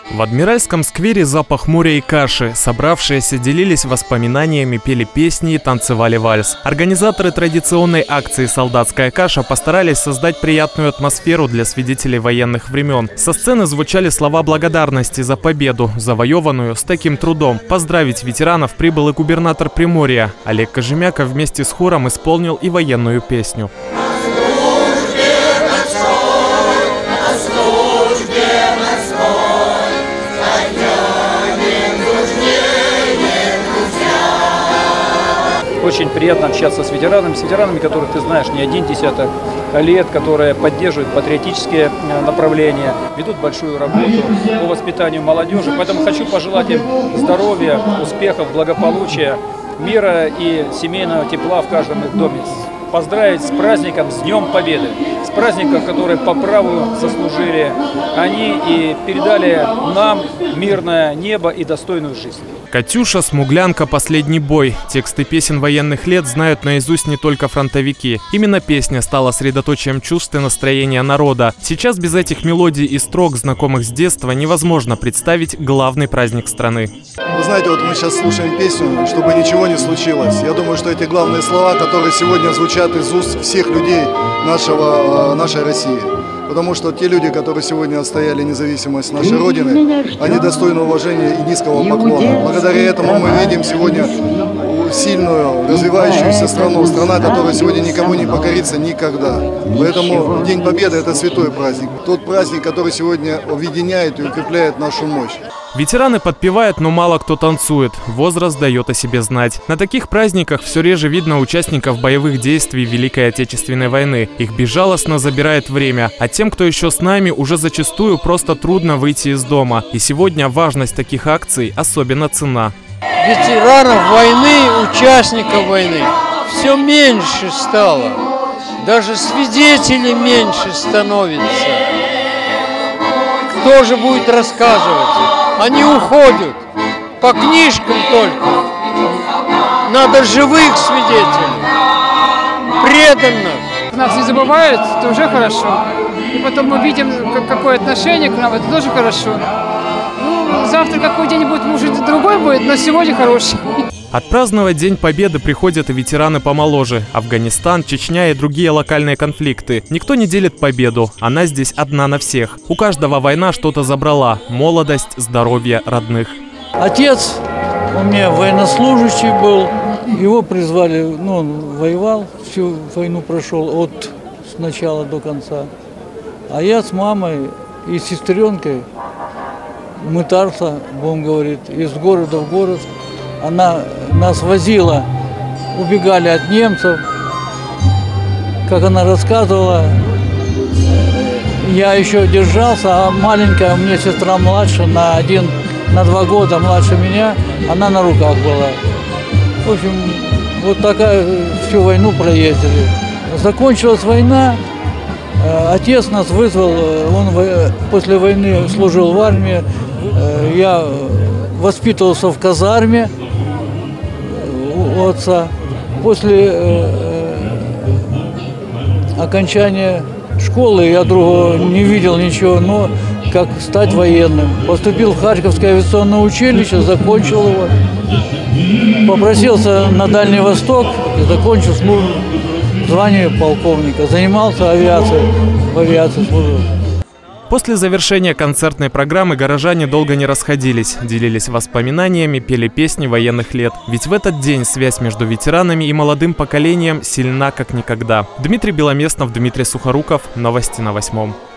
В Адмиральском сквере запах моря и каши. Собравшиеся делились воспоминаниями, пели песни и танцевали вальс. Организаторы традиционной акции «Солдатская каша» постарались создать приятную атмосферу для свидетелей военных времен. Со сцены звучали слова благодарности за победу, завоеванную с таким трудом. Поздравить ветеранов прибыл и губернатор Приморья. Олег Кожемяка вместе с хором исполнил и военную песню. Очень приятно общаться с ветеранами, которых ты знаешь не один десяток лет, которые поддерживают патриотические направления, ведут большую работу по воспитанию молодежи. Поэтому хочу пожелать им здоровья, успехов, благополучия, мира и семейного тепла в каждом их доме. Поздравить с праздником, с Днем Победы, с праздником, который по праву заслужили они и передали нам мирное небо и достойную жизнь. «Катюша», «Смуглянка», «Последний бой». Тексты песен военных лет знают наизусть не только фронтовики. Именно песня стала средоточием чувств и настроения народа. Сейчас без этих мелодий и строк, знакомых с детства, невозможно представить главный праздник страны. Вы знаете, вот мы сейчас слушаем песню «Чтобы ничего не случилось». Я думаю, что эти главные слова, которые сегодня звучат из уст всех людей нашей России. Потому что те люди, которые сегодня отстояли независимость нашей Родины, они достойны уважения и низкого поклона. Благодаря этому мы видим сегодня сильную, развивающуюся страну. Страна, которая сегодня никому не покорится никогда. Поэтому День Победы – это святой праздник. Тот праздник, который сегодня объединяет и укрепляет нашу мощь. Ветераны подпевают, но мало кто танцует. Возраст дает о себе знать. На таких праздниках все реже видно участников боевых действий Великой Отечественной войны. Их безжалостно забирает время. А тем, кто еще с нами, уже зачастую просто трудно выйти из дома. И сегодня важность таких акций особенно ценна. Ветеранов войны, участников войны все меньше стало. Даже свидетелей меньше становится. Кто же будет рассказывать? Они уходят. По книжкам только. Надо живых свидетелей. Преданных. Нас не забывают, это уже хорошо. И потом мы видим, какое отношение к нам, это тоже хорошо. Ну, завтра какой день будет, может, другой будет, но сегодня хороший. Отпраздновать День Победы приходят и ветераны помоложе. Афганистан, Чечня и другие локальные конфликты. Никто не делит победу, она здесь одна на всех. У каждого война что-то забрала. Молодость, здоровье, родных. Отец у меня военнослужащий был. Его призвали, он воевал, всю войну прошел с начала до конца. А я с мамой и сестренкой мытарства, будем говорить, из города в город. Она нас возила, убегали от немцев. Как она рассказывала, я еще держался, а маленькая, у меня сестра младше, на 2 года младше меня, она на руках была. В общем, вот такая всю войну проездили. Закончилась война, отец нас вызвал, он после войны служил в армии, я воспитывался в казарме у отца. После окончания школы я другого не видел ничего, но как стать военным. Поступил в Харьковское авиационное училище, закончил его. Попросился на Дальний Восток и закончил службу, звание полковника. Занимался авиацией, в авиации служил. После завершения концертной программы горожане долго не расходились, делились воспоминаниями, пели песни военных лет. Ведь в этот день связь между ветеранами и молодым поколением сильна как никогда. Дмитрий Беломестнов, Дмитрий Сухоруков. Новости на 8.